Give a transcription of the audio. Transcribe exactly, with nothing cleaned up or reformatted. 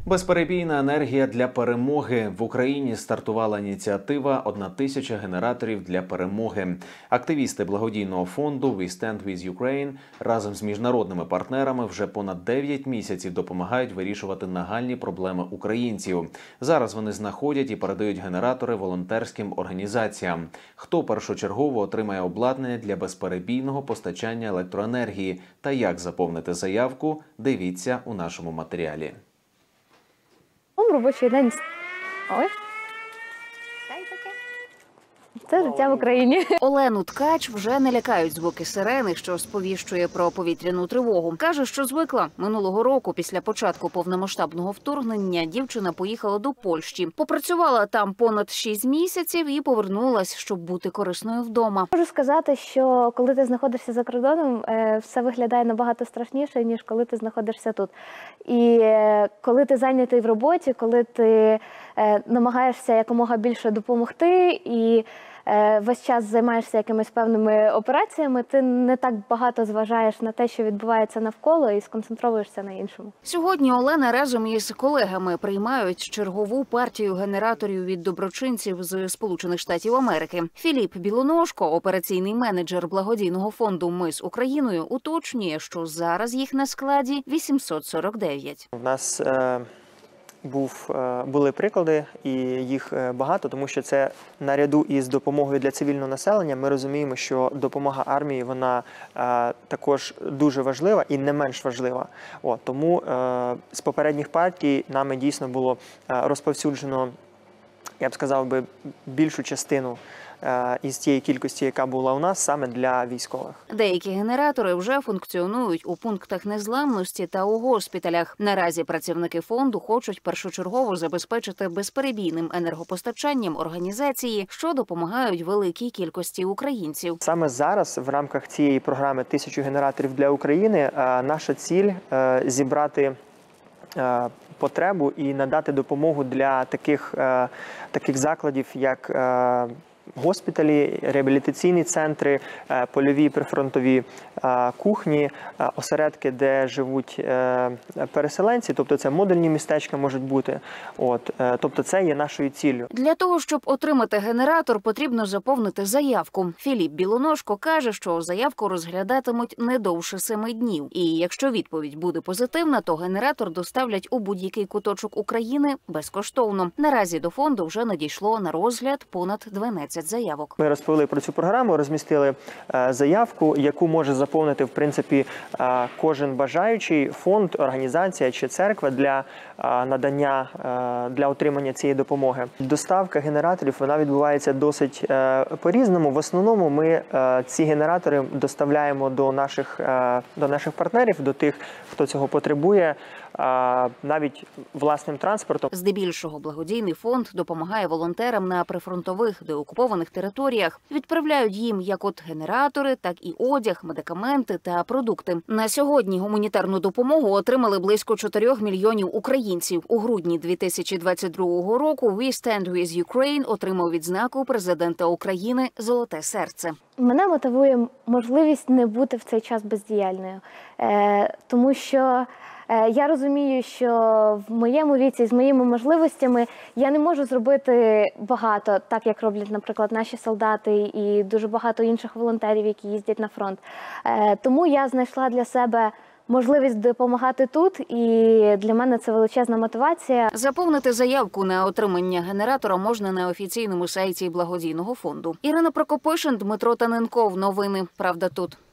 Безперебійна енергія для перемоги. В Україні стартувала ініціатива «Одна тисяча генераторів для перемоги». Активісти благодійного фонду «We Stand With Ukraine» разом з міжнародними партнерами вже понад дев'ять місяців допомагають вирішувати нагальні проблеми українців. Зараз вони знаходять і передають генератори волонтерським організаціям. Хто першочергово отримає обладнання для безперебійного постачання електроенергії та як заповнити заявку, дивіться у нашому матеріалі. Робочий день. Ой. Це життя в Україні. Олену Ткач вже не лякають звуки сирени, що сповіщує про повітряну тривогу. Каже, що звикла. Минулого року, після початку повномасштабного вторгнення, дівчина поїхала до Польщі. Попрацювала там понад шість місяців і повернулась, щоб бути корисною вдома. Можу сказати, що коли ти знаходишся за кордоном, все виглядає набагато страшніше, ніж коли ти знаходишся тут. І коли ти зайнятий в роботі, коли ти намагаєшся якомога більше допомогти і весь час займаєшся якимись певними операціями, ти не так багато зважаєш на те, що відбувається навколо, і сконцентруєшся на іншому. Сьогодні Олена разом із колегами приймають чергову партію генераторів від доброчинців з Сполучених Штатів Америки. Філіп Білоножко, операційний менеджер благодійного фонду «Ми з Україною», уточнює, що зараз їх на складі вісімсот сорок дев'ять. У нас е Був, були приклади, і їх багато, тому що це наряду із допомогою для цивільного населення. Ми розуміємо, що допомога армії, вона е, також дуже важлива і не менш важлива. О, тому е, з попередніх партій нами дійсно було розповсюджено, я б сказав би, більшу частину із тієї кількості, яка була у нас, саме для військових. Деякі генератори вже функціонують у пунктах незламності та у госпіталях. Наразі працівники фонду хочуть першочергово забезпечити безперебійним енергопостачанням організації, що допомагають великій кількості українців. Саме зараз в рамках цієї програми «Тисячу генераторів для України» наша ціль – зібрати потребу і надати допомогу для таких, таких закладів, як госпіталі, реабілітаційні центри, польові прифронтові кухні, осередки, де живуть переселенці, тобто це модульні містечка можуть бути. От, тобто це є нашою ціллю. Для того, щоб отримати генератор, потрібно заповнити заявку. Філіп Білоножко каже, що заявку розглядатимуть не довше семи днів. І якщо відповідь буде позитивна, то генератор доставлять у будь-який куточок України безкоштовно. Наразі до фонду вже надійшло на розгляд понад дванадцять заявок. Ми розповіли про цю програму, розмістили заявку, яку може заповнити, в принципі, кожен бажаючий, фонд, організація чи церква для надання, для отримання цієї допомоги. Доставка генераторів, вона відбувається досить по-різному. В основному ми ці генератори доставляємо до наших, до наших партнерів, до тих, хто цього потребує, навіть власним транспортом. Здебільшого благодійний фонд допомагає волонтерам на прифронтових деокупованих територіях. Відправляють їм як от генератори, так і одяг, медикаменти та продукти. На сьогодні гуманітарну допомогу отримали близько чотирьох мільйонів українців. У грудні дві тисячі двадцять другого року «We Stand With Ukraine» отримав відзнаку президента України «Золоте серце». Мене мотивує можливість не бути в цей час бездіяльною, тому що я розумію, що в моєму віці, з моїми можливостями, я не можу зробити багато, так як роблять, наприклад, наші солдати і дуже багато інших волонтерів, які їздять на фронт. Тому я знайшла для себе можливість допомагати тут, і для мене це величезна мотивація. Заповнити заявку на отримання генератора можна на офіційному сайті благодійного фонду. Ірина Прокопишин, Дмитро Таненков. Новини «Правда тут».